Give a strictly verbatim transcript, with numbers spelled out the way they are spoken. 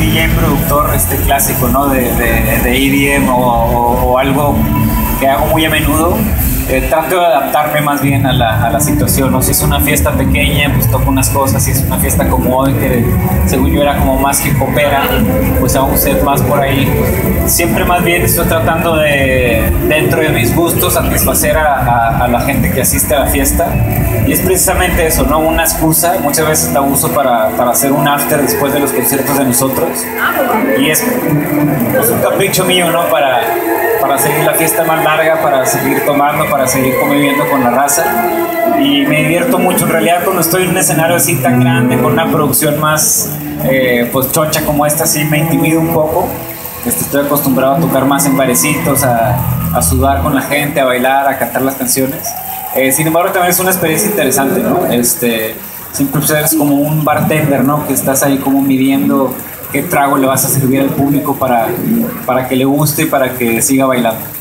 D J productor este, clásico, ¿no? De, de, de E D M o, o, o algo que hago muy a menudo. Eh, trato de adaptarme más bien a la, a la situación, ¿no? Si es una fiesta pequeña, pues toco unas cosas. Si es una fiesta como hoy, que según yo era como más hip hopera, pues hago un set más por ahí. Siempre más bien estoy tratando de, dentro de mis gustos, satisfacer a, a, a la gente que asiste a la fiesta. Y es precisamente eso, ¿no? Una excusa. Muchas veces la uso para, para hacer un after después de los conciertos de nosotros. Y es pues, un capricho mío, ¿no? Para, para seguir la fiesta más larga, para seguir tomando, para seguir conviviendo con la raza. Y me divierto mucho. En realidad, cuando estoy en un escenario así tan grande, con una producción más eh, pues chocha como esta, sí me intimido un poco. Este, estoy acostumbrado a tocar más en barecitos, a, a sudar con la gente, a bailar, a cantar las canciones. Eh, sin embargo, también es una experiencia interesante, ¿no? Este, siempre eres como un bartender, ¿no? Que estás ahí como midiendo qué trago le vas a servir al público para, para que le guste y para que siga bailando.